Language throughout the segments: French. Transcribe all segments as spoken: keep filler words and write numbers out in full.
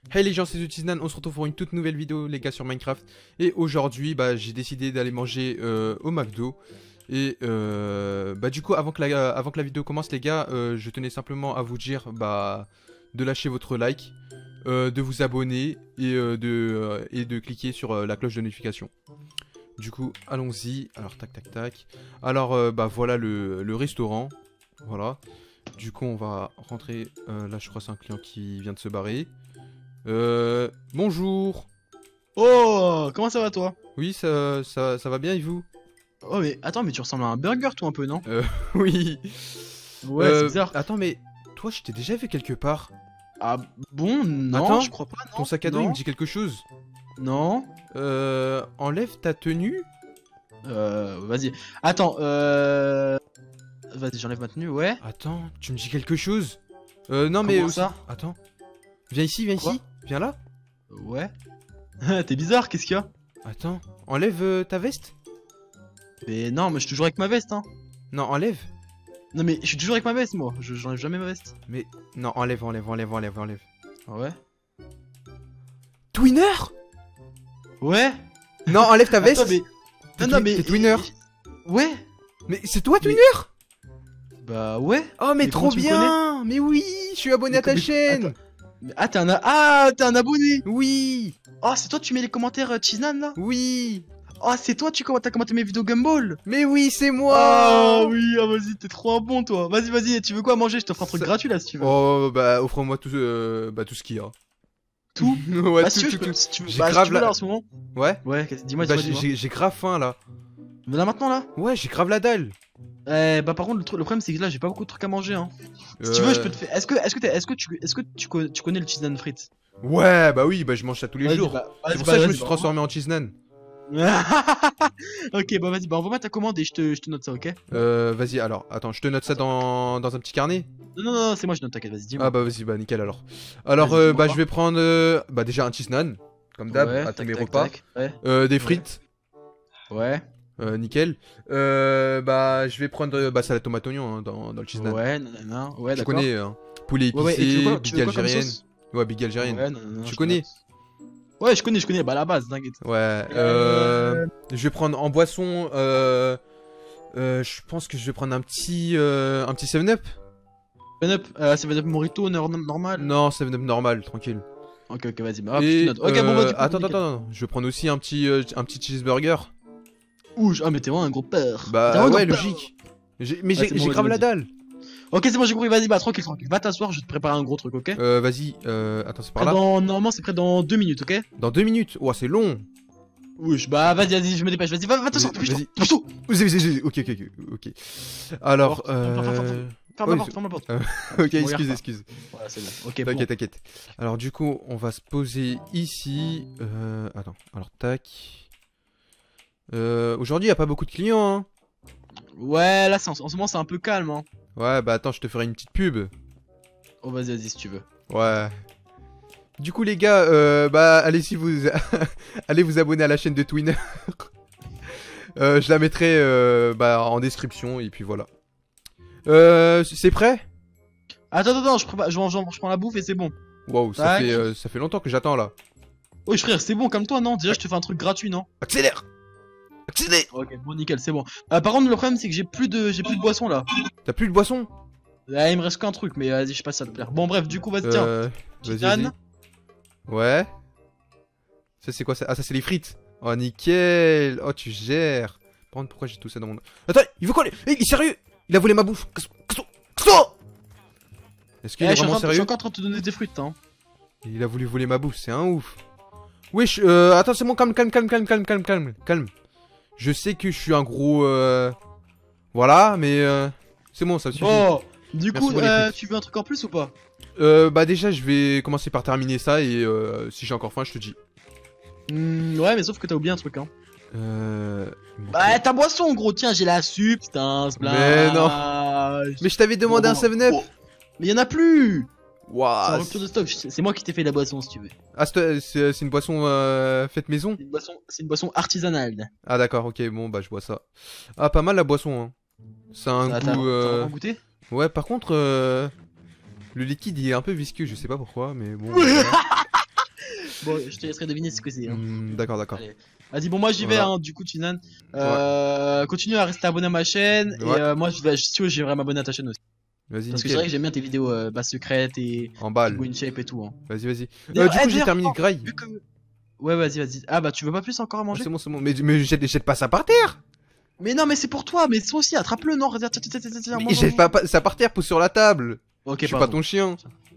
Hey les gens, c'est Zutiznan, on se retrouve pour une toute nouvelle vidéo les gars sur Minecraft. Et aujourd'hui bah, j'ai décidé d'aller manger euh, au McDo. Et euh, bah du coup avant que, la, avant que la vidéo commence les gars, euh, je tenais simplement à vous dire bah, de lâcher votre like, euh, de vous abonner et, euh, de, euh, et de cliquer sur euh, la cloche de notification. Du coup allons-y, alors tac tac tac. Alors euh, bah voilà le, le restaurant, voilà. Du coup on va rentrer, euh, là je crois c'est un client qui vient de se barrer. Euh... Bonjour. Oh, comment ça va toi? Oui, ça, ça, ça va bien et vous? Oh mais attends, mais tu ressembles à un burger toi un peu, non? Euh... Oui. Ouais, Euh, c'est bizarre. Attends, mais toi je t'ai déjà vu quelque part. Ah bon, non, Attends, je crois pas, non. Ton sac à dos non. il me dit quelque chose. Non. Euh... Enlève ta tenue. Euh, vas-y. Attends, euh... Vas-y, j'enlève ma tenue, ouais. Attends, tu me dis quelque chose. Euh, non mais... Comment aussi- ça? Attends. Viens ici, viens Quoi? ici. Viens là. Ouais. T'es bizarre, qu'est-ce qu'il y a? Attends, enlève euh, ta veste. Mais non, mais je suis toujours avec ma veste, hein. Non, enlève. Non mais je suis toujours avec ma veste, moi. Je j'enlève jamais ma veste. Mais... Non, enlève, enlève, enlève, enlève, enlève. Ah ouais. Twinner. Ouais. Non, enlève ta veste. Attends, mais... T'es Non, non, twi- mais... t'es Twinner. Ouais. Mais c'est toi Mais- Twinner. Bah ouais. Oh mais, Mais trop comment tu me bien. Mais oui, je suis abonné Mais à ta comment- chaîne. Attends. Mais- Ah, t'es un... a- Ah, t'es un abonné. Oui, Oh, c'est toi, tu mets les commentaires euh, Chiznan là? oui. Oh, c'est toi, tu commentes, t'as commenté mes vidéos Gumball? Mais oui, c'est moi. Ah oui, ah vas-y, t'es trop un bon toi. Vas-y, vas-y, tu veux quoi manger? Je t'offre un truc Ça- gratuit là si tu veux. Oh bah offre-moi tout, euh, bah, tout ce qu'il y a. Tout? Ouais, Bah, si tout, tu veux, tout, je peux- tout. si tu veux, J'ai bah, si grave tu veux, la- là en ce moment. Ouais. Ouais, qu'est-ce- dis-moi, Bah dis-moi, j'ai- dis-moi. j'ai j'ai grave faim là. Mais là maintenant là? Ouais, j'ai grave la dalle. Eh, bah par contre, le, truc- le problème c'est que là j'ai pas beaucoup de trucs à manger hein. Si tu veux, je peux te faire. Est-ce que, est-ce que, t'es- est-ce que tu, est-ce que tu, co- tu connais le Chiznan frites? Ouais, bah oui, bah je mange ça tous les Vas-y, jours. bah, C'est vas-y, pour bah, ça que je me vas-y, suis bah, transformé en cheesenan. Ok, bah vas-y, bah envoie-moi ta commande et je te, je te note ça, ok? Euh, vas-y, alors, attends, je te note ça dans, dans un petit carnet. Non, non, non, c'est moi, je note, t'inquiète, vas-y, dis-moi. Ah bah vas-y, bah nickel alors. Alors, Vas-y, euh, dis-moi bah pas. je vais prendre, euh, bah déjà un cheesenan, comme d'hab, Ouais, à tous tac, mes tac, repas. tac, Ouais, Euh, des frites. ouais, Euh, nickel. Euh, bah, je vais prendre euh, bah, salade tomate oignon hein, dans, dans le cheese naan. ouais, non, non, non, ouais, Tu d'accord. connais, hein. Poulet Ouais, ouais, et tu épicé, veux quoi, tu big veux quoi comme algérienne. sauce? Ouais, big algérienne. Ouais, non, non, non, Tu je connais? note. Ouais, je connais, je connais, bah à la base, t'inquiète. Ouais. Euh, Euh, Je vais prendre en boisson. Euh, euh, je pense que je vais prendre un petit, euh, un petit seven up. seven up, euh, seven up Morito, nor- normal. Non, seven up normal, tranquille. Ok, ok, vas-y, bah hop, je Et, te note. Ok, bon, euh, bah du coup, attends, nickel. attends, attends. Je vais prendre aussi un petit, euh, un petit cheeseburger. Ouh, je- ah, mais t'es vraiment un gros peur. T'es Bah vraiment un ouais, gros peur. logique. J'ai- Mais Ouais, j'ai c'est bon, j'ai vas-y, grave la vas-y. dalle. Ok, c'est bon, j'ai compris, vas-y, bah tranquille, tranquille. Va t'asseoir, je vais te préparer un gros truc, ok? Euh, vas-y. Euh, attends, c'est par Près là. dans... Normalement, c'est près dans deux minutes, ok? Dans deux minutes. Ouah, c'est long. Oui, bah vas-y, vas-y, je me dépêche, vas-y, va, va t'asseoir, Vas-y, dépêche-toi, vas-y. dépêche-toi. Vas-y, vas-y, vas-y. Ok, ok, ok, ok. Alors, Porte, ferme, ferme, ferme, euh... Ferme la Oui, porte, ferme la porte. euh, Tu ok, me excuse, regardes pas. excuse. Voilà, c'est bon. Ok, bon. T'inquiète, t'inquiète. Alors, du coup, on va se poser ici. Euh... Attends, alors, tac. Euh... Aujourd'hui, y a pas beaucoup de clients, hein. Ouais, là, c'est en, en ce moment, c'est un peu calme, hein. Ouais, bah attends, je te ferai une petite pub. Oh, vas-y, vas-y, si tu veux. Ouais. Du coup, les gars, euh, bah, allez-y, vous... allez vous abonner à la chaîne de Twinner. euh, je la mettrai euh, bah, en description, et puis voilà. Euh, c'est prêt? Attends, attends, attends, je, prépare- je, je- je prends la bouffe et c'est bon. Waouh, ça Tac. fait, euh, ça fait longtemps que j'attends, là. Oui, frère, c'est bon comme toi, non? Déjà, je te fais un truc gratuit, non? Accélère! Accélère! Ok, bon, nickel, c'est bon. Euh, par contre, le problème, c'est que j'ai plus de, j'ai plus de boisson là. T'as plus de boisson? Là, il me reste qu'un truc, mais vas-y, je sais pas si ça te plaire. Bon, bref, du coup, vas-y, tiens. Euh, vas-y, Titan. vas-y. Ouais. Ça, c'est quoi ça? Ah, ça, c'est les frites. Oh, nickel. Oh, tu gères. Par contre, pourquoi j'ai tout ça dans mon... Attends, il veut quoi, lui? Eh, il est sérieux? Il a volé ma bouffe. Casse- casse- casse- Est-ce qu'il Eh, est je, suis en vraiment train de- je suis sérieux? encore en train de te donner des fruits, hein. Il a voulu voler ma bouffe, c'est un ouf. Wesh, euh, attends, c'est bon, calme, calme, calme, calme, calme, calme, calme, calme. Je sais que je suis un gros... Euh... Voilà, mais... Euh... C'est bon, ça suffit. Oh, du Merci coup, pour les euh, frites. tu veux un truc en plus ou pas? Euh, bah déjà, je vais commencer par terminer ça, et euh, si j'ai encore faim, je te dis. Hmm, ouais, mais sauf que t'as oublié un truc, hein. Euh... Bah, ta boisson, gros, tiens, j'ai la substance, Mais non. blage. Mais je t'avais demandé un Oh, seven up. oh. Mais y'en a plus. C'est en Waouh. rupture de stock, c'est c'est moi qui t'ai fait la boisson, si tu veux. Ah, c'est c'est- c'est une boisson euh, faite maison? C'est une boisson, c'est une boisson artisanale. Ah d'accord, ok, bon, bah je bois ça. Ah, pas mal la boisson, hein. Ça a un Ah, T'as goût... t'as euh, vraiment goûté? Ouais, par contre, euh, le liquide il est un peu visqueux, je sais pas pourquoi, mais bon... voilà. bon, je te laisserai deviner ce que c'est. Hein. Hmm, d'accord, d'accord. Allez. Vas-y, bon, moi j'y vais, Voilà. hein, du coup, Chinan. Euh, continue à rester abonné à ma chaîne. Ouais. Et euh, moi, je vais, si tu veux, j'aimerais m'abonner à ta chaîne aussi. Vas-y, Parce que c'est nickel. vrai que j'aime bien tes vidéos euh, base secrète et En balle. Go in shape et tout. Hein. Vas-y, vas-y. Euh, D'ailleurs, du eh, coup, j'ai d'ailleurs, terminé oh, le graille. vu que- Ouais, vas-y, vas-y. Ah bah, tu veux pas plus encore à Ah, manger? c'est bon, c'est bon. Mais, mais jette, jette pas ça par terre. Mais non, mais c'est pour toi, mais toi aussi, attrape-le, non? Regarde, tiens, tiens, tiens, tiens, tiens, Mais mange, jette mange, pas, pas ça par terre, pousse sur la table. Ok, Je suis pas pardon. ton chien.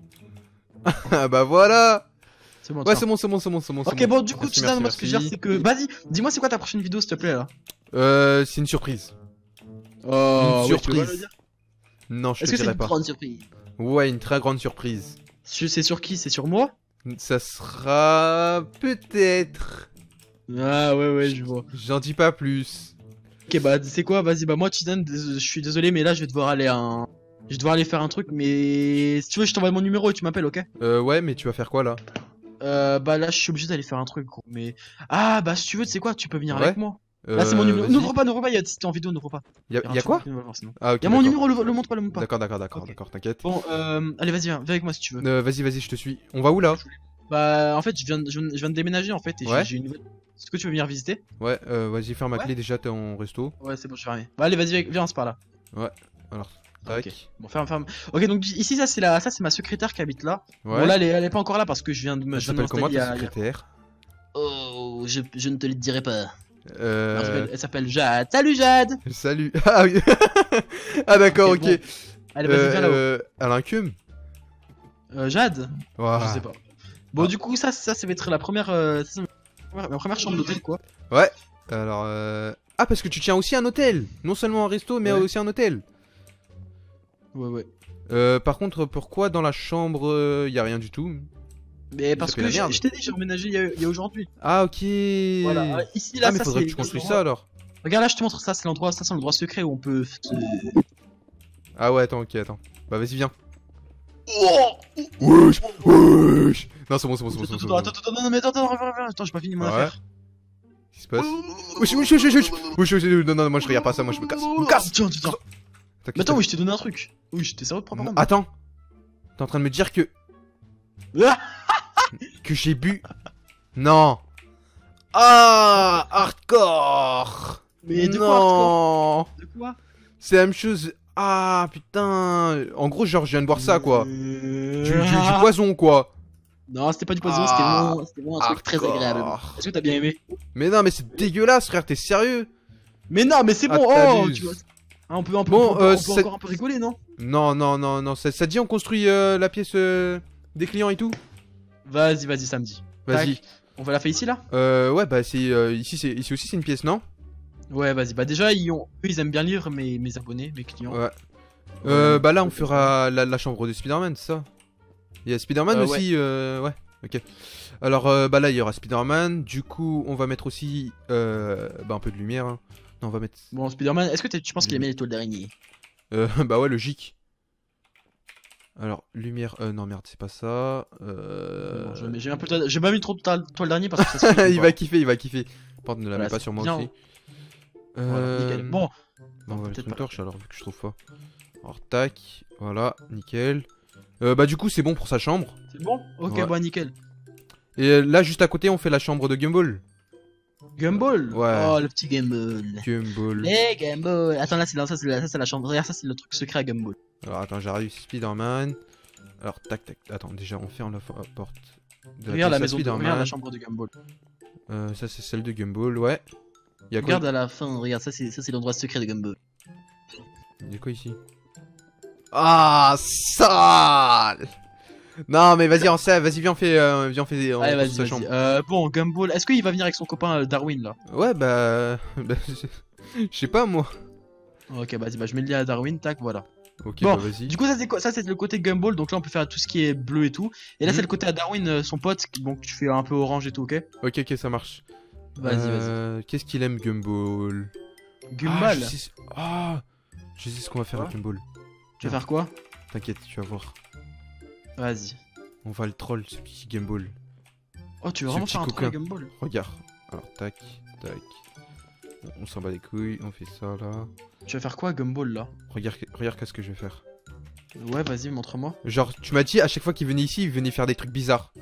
Ah bah voilà. C'est bon, Ouais, tiens. c'est bon, c'est bon, c'est bon, c'est bon. c'est Ok, bon, du coup, Merci, Chinan, merci, moi, ce que je veux merci. dire, c'est que. Vas-y, dis-moi, c'est quoi ta prochaine vidéo, s'il te plaît, là? Euh, c'est une surprise. Oh, Une ouais, tu veux pas surprise. le dire? Non, je Est-ce te que c'est dirai une pas. grande surprise? Ouais, une très grande surprise. Su- C'est sur qui? C'est sur moi? Ça sera peut-être. Ah, ouais, ouais, je vois. J'en dis pas plus. Ok, bah, c'est quoi? Vas-y, bah, moi, Chinan, dés- je suis désolé, mais là, je vais devoir aller à un. Je vais devoir aller faire un truc, mais si tu veux, je t'envoie mon numéro et tu m'appelles, ok? Euh, ouais, mais tu vas faire quoi là? Euh, bah là, je suis obligé d'aller faire un truc, gros. Mais ah, bah si tu veux, tu sais quoi, tu peux venir Ouais. avec moi. Là, c'est mon Euh, numéro. vas-y. N'ouvre pas, n'ouvre pas. Y a... Si t'es en vidéo, n'ouvre pas. Y a, Y a un y a truc quoi? qui va voir, sinon. Ah, ok. Y a mon d'accord. numéro, le, le montre pas, le montre pas. D'accord, d'accord, d'accord, Ok. d'accord, t'inquiète. Bon, euh, allez, vas-y, viens, viens avec moi si tu veux. Euh, vas-y, vas-y, je te suis. On va où là? Bah, en fait, je viens, de- je viens, de- je viens de déménager en fait, et j'ai- Ouais. j'ai une nouvelle. Est-ce que tu veux venir visiter? Ouais, euh, vas-y, ferme ma Ouais. clé déjà, t'es en resto. Ouais, c'est bon, je vais fermer. Bah, allez, vas-y, viens, c'est par là. Alors, tac. Ok. Bon, ferme, ferme. Ok, donc ici, ça, c'est la, ça, c'est ma secrétaire qui habite là. Ouais. Bon, là, elle est, elle est pas encore là parce que je viens de me. Elle Je viens de s'appelle comment m'installer ta il y a- il y a- secrétaire? Oh, je, je ne te le dirai pas. Elle Euh. s'appelle- Elle s'appelle Jade. Salut Jade! Salut. Ah oui. Ah d'accord, Ok, ok. bon. Allez, vas-y, viens là-haut. Euh, elle a un cum? Euh, Jade? Ouah. Je sais pas. Bon, Ah. du coup, ça, ça, ça va être la première, euh, ça, c'est ma première- ma première chambre d'hôtel, quoi. Ouais. Alors, euh... Ah, parce que tu tiens aussi un hôtel. Non seulement un resto, mais Ouais. aussi un hôtel. Ouais, ouais. Euh, par contre, pourquoi dans la chambre, euh, y a rien du tout? Mais parce fait que la j'ai- merde. je t'ai dit, j'ai emménagé il y a, il y a aujourd'hui. Ah, ok. Voilà. Euh, Ici, là, Ah, mais ça, faudrait c'est que tu construises l'endroit- ça alors. Regarde, là, je te montre ça, c'est l'endroit, ça, c'est l'endroit secret où on peut. se- Ah ouais, attends, ok, attends. Bah vas-y, viens. Wesh, wesh. Non, c'est bon, c'est bon, c'est bon, c'est bon, c'est Attends, bon. attends, attends, non, non, mais attends, attends, reviens, reviens, attends, j'ai pas fini mon Ouais. affaire. Qu'est-ce qui se passe? Wesh, wesh, wesh, wesh, wesh. Wesh, wesh, non, non, moi je regarde pas ça, moi je me casse. Je me casse. Tiens, tiens, tiens. T'inquiète, Mais attends, oui, je t'ai donné un truc. Oui, j'étais sérieux de prendre un Attends. T'es en train de me dire que. Ah Que j'ai bu. Non. Ah, hardcore. Mais de quoi, Non. De quoi? C'est la même chose. Ah, putain. En gros, genre, je viens de boire ça, quoi. Du, Euh, du, du poison, quoi. Non, c'était pas du poison, Ah. c'était vraiment, c'était vraiment un truc très Hardcore. agréable. Est-ce que t'as bien aimé? Mais non, mais c'est dégueulasse, frère, t'es sérieux? Mais non, mais c'est Ah, bon, oh, t'abuses. tu vois. Ah, on peut, on peut, Bon, on peut- euh, on peut c'est- encore un peu rigoler, non? Non, non, non, non. Ça, ça dit, on construit euh, la pièce euh, des clients et tout? Vas-y, vas-y, samedi. Vas-y. Tac. On va la faire ici, là? Euh, ouais, bah, c'est. euh, ici, c'est ici aussi, c'est une pièce, non? Ouais, vas-y. Bah, déjà, ils, ont... eux, ils aiment bien lire mes, mes abonnés, mes clients. Ouais. Euh, bah là, on fera la, la chambre de Spider-Man, c'est ça? Il y a Spider-Man Euh, aussi, euh, ouais, ok. Alors, euh, bah là, il y aura Spider-Man. Du coup, on va mettre aussi euh, bah, un peu de lumière. Hein. Non, on va mettre. Bon, Spider-Man, est-ce que t'es- tu penses qu'il aimait les toiles d'araignée? Euh, bah ouais, logique. Alors, lumière. Euh, non, merde, c'est pas ça. Euh... Non, je mets- J'ai un peu de- j'ai pas mis trop de toile toile d'araignée parce que ça se fait il pas. va kiffer, il va kiffer. Par contre, ne la Voilà, mets pas c'est sur moi bien. aussi. Voilà, Euh... nickel. Bon, Bon, on va peut-être mettre une pas. torche alors, vu que je trouve pas. Alors, tac. Voilà, nickel. Euh, bah, du coup, c'est bon pour sa chambre. c'est bon? Ok, Ouais. bah nickel. Et euh, là, juste à côté, on fait la chambre de Gumball. Gumball? Ouais. Oh, le petit Gumball. Gumball. Les Gumball. Attends, là, c'est là, ça, c'est la, ça, c'est la chambre. Regarde, ça, c'est le truc secret à Gumball. Alors, attends, j'arrive, Spider-Man. Alors, tac, tac. Attends, déjà, on ferme la fo- la porte. de Regarde la pièce à maison, de... Spider-Man. regarde la chambre de Gumball. Euh, ça, c'est celle de Gumball, ouais. Y'a quoi, Regarde à la fin, regarde, ça, c'est ça, c'est l'endroit secret de Gumball. y a quoi ici? Ah, sale! Non, mais vas-y, on sait, vas-y, viens, on fait, euh, viens, on fait, on Allez, construit vas-y, sa vas-y. chambre. Euh, bon, Gumball, est-ce qu'il va venir avec son copain euh, Darwin là? Ouais, bah, bah, je je sais pas moi. Ok, vas-y, bah je mets le lien à Darwin, tac, voilà. Ok, Bon, bah vas-y. Du coup, ça c'est quoi? Ça c'est le côté Gumball, donc là on peut faire tout ce qui est bleu et tout. Et là Mhm. c'est le côté à Darwin, euh, son pote, qui- donc tu fais un peu orange et tout, ok? Ok, ok, ça marche. Vas-y, vas-y. Euh, Qu'est-ce qu'il aime, Gumball? Ah, Gumball, je sais... ah, je sais ce qu'on va faire Quoi avec Gumball. tu vas faire quoi? T'inquiète, tu vas voir. Vas-y. On va le troll, ce petit Gumball. Oh, tu veux Ce vraiment petit faire un coquin. troll Gumball? Regarde. Alors, tac, tac. On s'en bat les couilles, on fait ça là. Tu vas faire quoi Gumball là? Regarde, regarde qu'est-ce que je vais faire. Ouais, vas-y, montre-moi. Genre, tu m'as dit à chaque fois qu'il venait ici, il venait faire des trucs bizarres.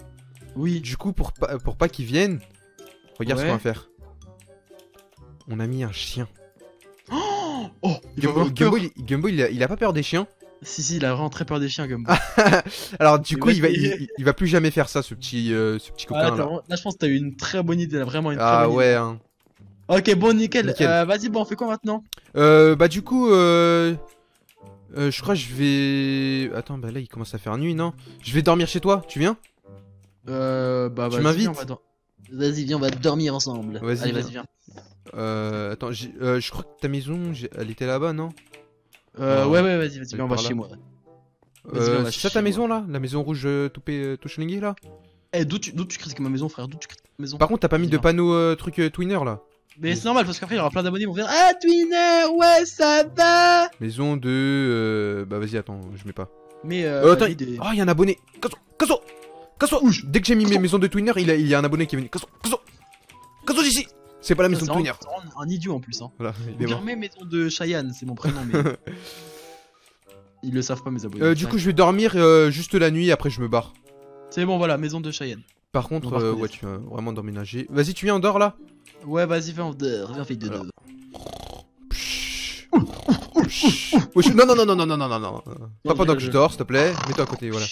Oui. Du coup, pour pas, pour pas qu'ils viennent, regarde Ouais. ce qu'on va faire. On a mis un chien. Oh, oh il va Gumbo, avoir peur. Gumbo, il, Gumbo, il, a, il a pas peur des chiens. Si, si, il a vraiment très peur des chiens, Gumbo. Alors du Le coup, mec, il va, il- il, il va plus jamais faire ça, ce petit, euh, ce petit Ah, coquin t'as là. vraiment- là, je pense que t'as eu une très bonne idée, là, vraiment une très Ah bonne ouais. Hein. idée. Ok, bon, nickel. Nickel. Euh, Vas-y, bon, on fait quoi maintenant? Euh, bah du coup, euh, euh, je crois que je vais. Attends, bah là, il commence à faire nuit, non? Je vais dormir chez toi. Tu viens? Euh, bah, Tu vas-y, m'invites viens, on va dor- Vas-y, viens, on va dormir ensemble. Vas-y, Allez, viens. vas-y, viens. Euh, attends, j'ai- euh, je crois que ta maison, j'ai- elle était là-bas, non? Euh, Non. ouais, ouais, vas-y, vas-y, Elle viens, on est va par chez là. moi. Vas-y, viens, on Euh, va c'est ça chez ta moi. maison là? La maison rouge euh, tout, pé- tout schlingué là? Eh, d'où tu, d'où tu critiques ma maison, frère? D'où tu critiques ma maison? Par contre, t'as pas mis de Viens. panneau euh, truc euh, Twinner là? Mais c'est normal, parce qu'après, il y aura plein d'abonnés, ils vont faire Ah, Twinner, ouais, ça va! Maison de. Euh... Bah vas-y, attends, je mets pas. Mais, euh, Euh, attends, vas-y, des- oh, il y a un abonné! Casse-toi! Casse-toi! Casse-toi! Dès que j'ai mis mes maisons de Twinner, il, a- il y a un abonné qui est venu. Casse-toi! Casse-toi! Casse-toi d'ici! C'est pas la maison c'est de vraiment- Twinner. c'est vraiment un idiot en plus, hein. Voilà, il est mort. Confirmé maison de Cheyenne, c'est mon prénom, mais. Ils le savent pas, mes abonnés. Euh, du coup, je vais dormir euh, juste la nuit, après je me barre. C'est bon, voilà, maison de Cheyenne. Par contre, On va euh, reconnaître. ouais, tu vas vraiment d'emménager. Vas-y, tu viens, on dort là? Ouais, vas-y, viens, on dort, viens, fille de Alors. deux. Pshhh. Pshhh. Wesh, non, non, non, non, non, non, non, non, non. Pas pendant que je dors, s'il te plaît. Mets-toi à côté, voilà.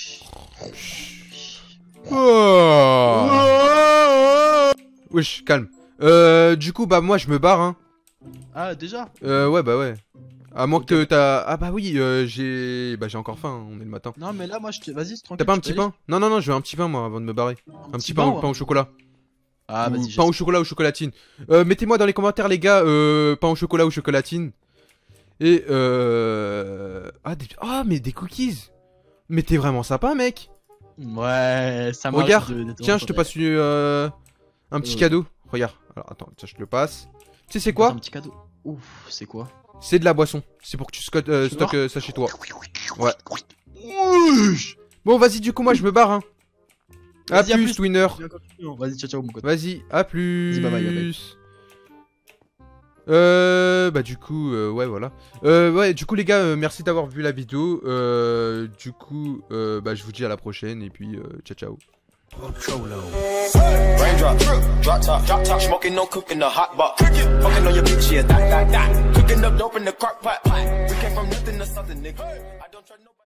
Oh. Wesh, calme. Euh, du coup, bah, moi, je me barre, hein. Ah, déjà? Euh, ouais, bah, ouais. À moins que t'as. Ah, bah, oui, euh, j'ai. Bah, j'ai encore faim, hein, on est le matin. Non, mais là, moi, je te. Vas-y, c'est tranquille. T'as pas un tu petit peux aller- pain? Non, non, non, je veux un petit pain, moi, avant de me barrer. Un, petit petit pain, pain, au- ouais. pain au chocolat. Ah, Ou vas-y, pain au chocolat ou chocolatine. Euh, mettez-moi dans les commentaires, les gars, euh, pain au chocolat ou chocolatine. Et euh... Ah, des... ah, mais des cookies. Mais t'es vraiment sympa, mec. Ouais, ça marche. Regarde, de- de- tiens, je te passe euh, un petit Euh. cadeau. Regarde. Alors, attends, tiens, je te le passe. Tu sais, c'est Un quoi? petit cadeau. Ouf, c'est quoi? C'est de la boisson. C'est pour que tu sco- euh, Tu stockes vois euh, ça chez toi. Ouais. Ouch. Bon, vas-y, du coup, moi, je me barre, hein. À Vas-y, à plus, plus. Twinner. Viens quand tu veux. Vas-y, ciao, ciao, mon pote. Vas-y, à plus. Vas-y, bye bye, bye bye. Euh, bah du coup, euh, ouais, voilà. Euh, ouais, du coup, les gars, euh, merci d'avoir vu la vidéo. Euh, du coup, euh, bah je vous dis à la prochaine et puis euh, ciao, ciao. Raindrop, drop top, drop top, smoking, no cooking, the hot box. Fucking on your bitch, yeah, that, that, that. Cooking up dope in the crock pot. We came from nothing to something, nigga. I don't try nobody.